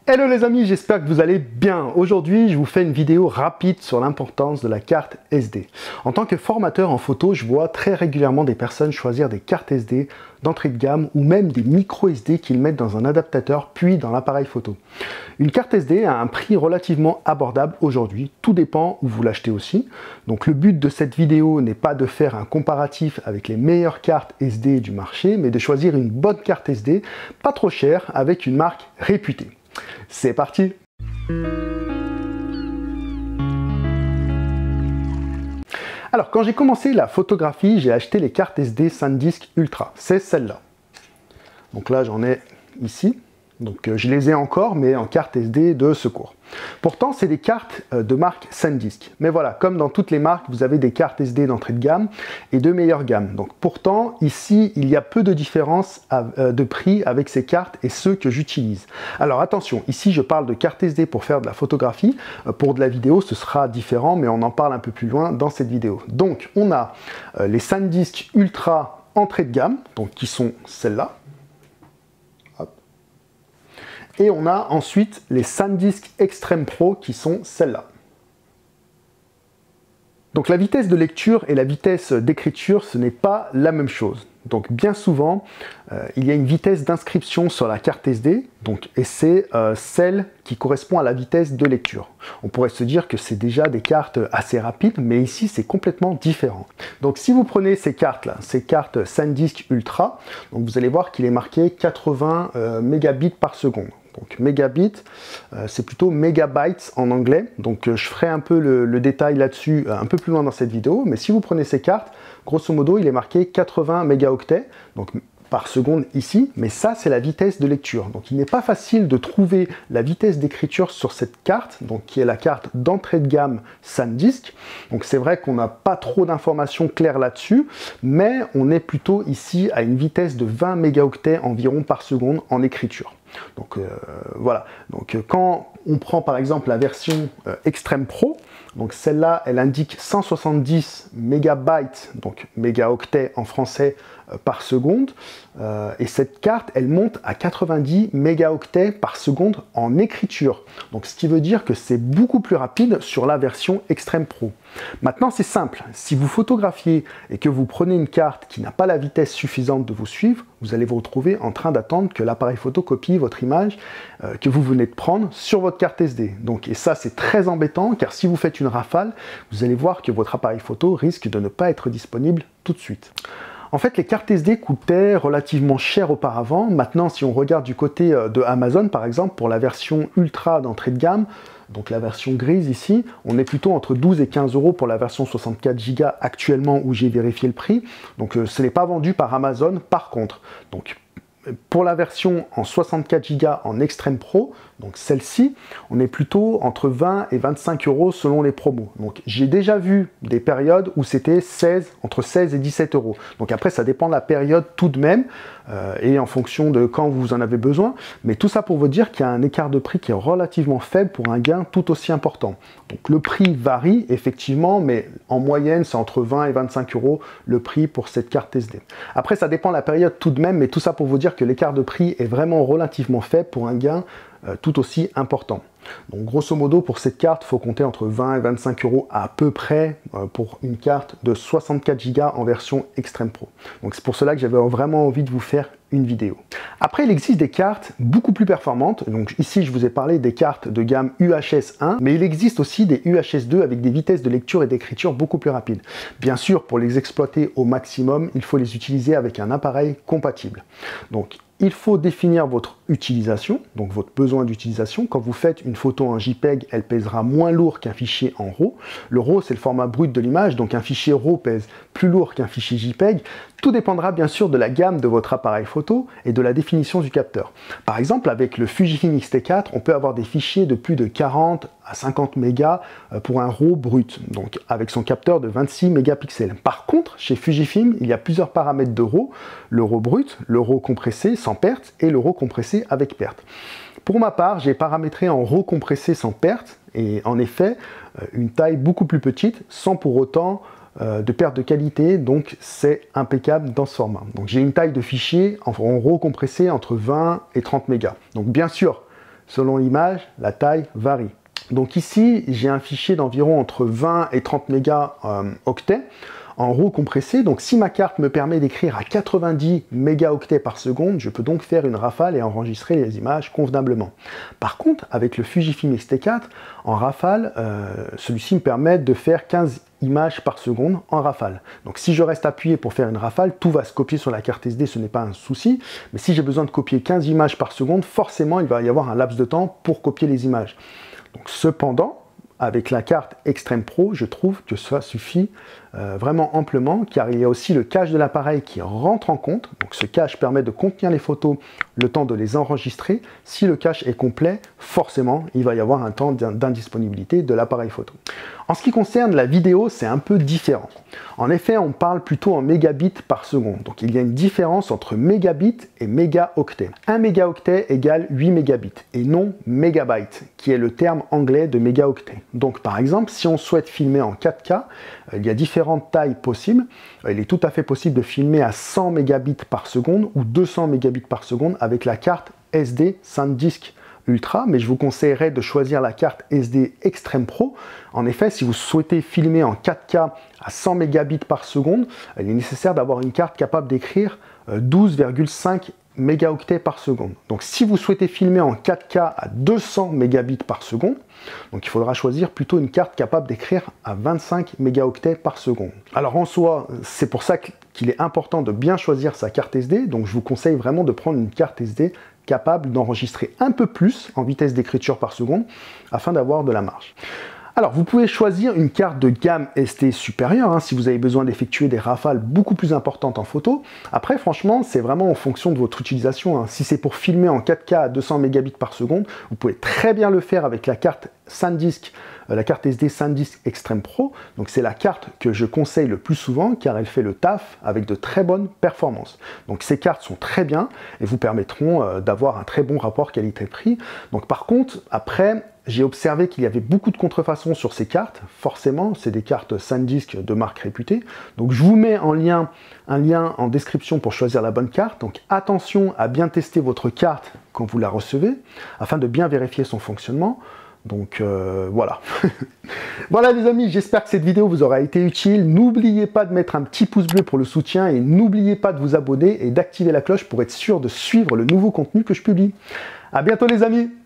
Hello les amis, j'espère que vous allez bien. Aujourd'hui, je vous fais une vidéo rapide sur l'importance de la carte SD. En tant que formateur en photo, je vois très régulièrement des personnes choisir des cartes SD d'entrée de gamme ou même des micro SD qu'ils mettent dans un adaptateur puis dans l'appareil photo. Une carte SD a un prix relativement abordable aujourd'hui, tout dépend où vous l'achetez aussi. Donc le but de cette vidéo n'est pas de faire un comparatif avec les meilleures cartes SD du marché, mais de choisir une bonne carte SD, pas trop chère, avec une marque réputée. C'est parti! Alors, quand j'ai commencé la photographie, j'ai acheté les cartes SD SanDisk Ultra. C'est celle-là. Donc là, j'en ai ici. Donc je les ai encore, mais en carte SD de secours. Pourtant, c'est des cartes de marque SanDisk. Mais voilà, comme dans toutes les marques, vous avez des cartes SD d'entrée de gamme et de meilleure gamme. Donc pourtant, ici, il y a peu de différence de prix avec ces cartes et ceux que j'utilise. Alors attention, ici, je parle de cartes SD pour faire de la photographie. Pour de la vidéo, ce sera différent, mais on en parle un peu plus loin dans cette vidéo. Donc, on a les SanDisk Ultra entrée de gamme, donc qui sont celles-là. Et on a ensuite les SanDisk Extreme Pro qui sont celles-là. Donc la vitesse de lecture et la vitesse d'écriture, ce n'est pas la même chose. Donc bien souvent, il y a une vitesse d'inscription sur la carte SD, et c'est celle qui correspond à la vitesse de lecture. On pourrait se dire que c'est déjà des cartes assez rapides, mais ici c'est complètement différent. Donc si vous prenez ces cartes-là, ces cartes SanDisk Ultra, donc vous allez voir qu'il est marqué 80 mégabits par seconde. Donc mégabits, c'est plutôt mégabytes en anglais. Donc je ferai un peu le détail là-dessus un peu plus loin dans cette vidéo. Mais si vous prenez ces cartes, grosso modo, il est marqué 80 mégaoctets donc par seconde ici. Mais ça, c'est la vitesse de lecture. Donc il n'est pas facile de trouver la vitesse d'écriture sur cette carte, donc qui est la carte d'entrée de gamme SanDisk. Donc c'est vrai qu'on n'a pas trop d'informations claires là-dessus, mais on est plutôt ici à une vitesse de 20 mégaoctets environ par seconde en écriture. Donc voilà, donc quand on prend par exemple la version Extreme Pro, donc celle-là elle indique 170 mégabytes, donc mégaoctets en français par seconde, et cette carte elle monte à 90 mégaoctets par seconde en écriture, donc ce qui veut dire que c'est beaucoup plus rapide sur la version Extreme Pro. Maintenant c'est simple, si vous photographiez et que vous prenez une carte qui n'a pas la vitesse suffisante de vous suivre, vous allez vous retrouver en train d'attendre que l'appareil photo copie votre image que vous venez de prendre sur votre carte SD. Donc, et ça c'est très embêtant car si vous faites une rafale, vous allez voir que votre appareil photo risque de ne pas être disponible tout de suite. En fait, les cartes SD coûtaient relativement cher auparavant. Maintenant, si on regarde du côté de Amazon, par exemple, pour la version Ultra d'entrée de gamme, donc la version grise ici, on est plutôt entre 12 et 15 € pour la version 64 Go actuellement où j'ai vérifié le prix. Donc ce n'est pas vendu par Amazon par contre. Donc pour la version en 64 Go en Extreme Pro, donc celle-ci, on est plutôt entre 20 et 25 € selon les promos. Donc j'ai déjà vu des périodes où c'était entre 16 et 17 €. Donc après ça dépend de la période tout de même et en fonction de quand vous en avez besoin. Mais tout ça pour vous dire qu'il y a un écart de prix qui est relativement faible pour un gain tout aussi important. Donc le prix varie effectivement, mais en moyenne c'est entre 20 et 25 € le prix pour cette carte SD. Après ça dépend de la période tout de même, mais tout ça pour vous dire que l'écart de prix est vraiment relativement faible pour un gain tout aussi important. Donc grosso modo pour cette carte, il faut compter entre 20 et 25 € à peu près pour une carte de 64 Go en version Extreme Pro. Donc c'est pour cela que j'avais vraiment envie de vous faire une vidéo. Après il existe des cartes beaucoup plus performantes, donc ici je vous ai parlé des cartes de gamme UHS 1, mais il existe aussi des UHS 2 avec des vitesses de lecture et d'écriture beaucoup plus rapides. Bien sûr pour les exploiter au maximum, il faut les utiliser avec un appareil compatible. Donc il faut définir votre utilisation, donc votre besoin d'utilisation. Quand vous faites une photo en JPEG, elle pèsera moins lourd qu'un fichier en RAW. Le RAW, c'est le format brut de l'image, donc un fichier RAW pèse plus lourd qu'un fichier JPEG. Tout dépendra bien sûr de la gamme de votre appareil photo et de la définition du capteur. Par exemple, avec le Fujifilm X-T4, on peut avoir des fichiers de plus de 40 à 50 mégas pour un RAW brut, donc avec son capteur de 26 mégapixels. Par contre, chez Fujifilm, il y a plusieurs paramètres de RAW, le RAW brut, le RAW compressé sans perte et le RAW compressé avec perte. Pour ma part, j'ai paramétré en RAW compressé sans perte et en effet, une taille beaucoup plus petite sans pour autant de perte de qualité, donc c'est impeccable dans ce format. Donc j'ai une taille de fichier en RAW compressé entre 20 et 30 mégas. Donc bien sûr, Selon l'image, la taille varie. Donc ici, j'ai un fichier d'environ entre 20 et 30 mégaoctets en RAW compressé. Donc si ma carte me permet d'écrire à 90 mégaoctets par seconde, je peux donc faire une rafale et enregistrer les images convenablement. Par contre, avec le Fujifilm X-T4, en rafale, celui-ci me permet de faire 15 images par seconde en rafale. Donc si je reste appuyé pour faire une rafale, tout va se copier sur la carte SD, ce n'est pas un souci. Mais si j'ai besoin de copier 15 images par seconde, forcément il va y avoir un laps de temps pour copier les images. Donc, cependant, avec la carte Extreme Pro, je trouve que ça suffit vraiment amplement, car il y a aussi le cache de l'appareil qui rentre en compte. Donc ce cache permet de contenir les photos le temps de les enregistrer. Si le cache est complet, forcément, il va y avoir un temps d'indisponibilité de l'appareil photo. En ce qui concerne la vidéo, c'est un peu différent. En effet, on parle plutôt en mégabits par seconde. Donc il y a une différence entre mégabits et mégaoctet. Un mégaoctet égale 8 mégabits et non mégabyte, qui est le terme anglais de mégaoctet. Donc par exemple, si on souhaite filmer en 4K, il y a différentes tailles possibles. Il est tout à fait possible de filmer à 100 mégabits par seconde ou 200 mégabits par seconde avec la carte SD SanDisk Ultra, mais je vous conseillerais de choisir la carte SD Extreme Pro. En effet, si vous souhaitez filmer en 4K à 100 mégabits par seconde, il est nécessaire d'avoir une carte capable d'écrire 12,5 mégaoctets par seconde. Donc si vous souhaitez filmer en 4K à 200 mégabits par seconde, donc il faudra choisir plutôt une carte capable d'écrire à 25 mégaoctets par seconde. Alors en soi, c'est pour ça qu'il est important de bien choisir sa carte SD, donc je vous conseille vraiment de prendre une carte SD capable d'enregistrer un peu plus en vitesse d'écriture par seconde afin d'avoir de la marge. Alors, vous pouvez choisir une carte de gamme SD supérieure si vous avez besoin d'effectuer des rafales beaucoup plus importantes en photo. Après, franchement, c'est vraiment en fonction de votre utilisation. Si c'est pour filmer en 4K à 200 mégabits par seconde, vous pouvez très bien le faire avec la carte SanDisk, la carte SD SanDisk Extreme Pro. Donc, c'est la carte que je conseille le plus souvent car elle fait le taf avec de très bonnes performances. Donc, ces cartes sont très bien et vous permettront d'avoir un très bon rapport qualité-prix. Donc, par contre, après, j'ai observé qu'il y avait beaucoup de contrefaçons sur ces cartes. Forcément, c'est des cartes SanDisk de marque réputée. Donc je vous mets un lien en description pour choisir la bonne carte. Donc attention à bien tester votre carte quand vous la recevez, afin de bien vérifier son fonctionnement. Donc voilà. Voilà les amis, j'espère que cette vidéo vous aura été utile. N'oubliez pas de mettre un petit pouce bleu pour le soutien et n'oubliez pas de vous abonner et d'activer la cloche pour être sûr de suivre le nouveau contenu que je publie. À bientôt les amis.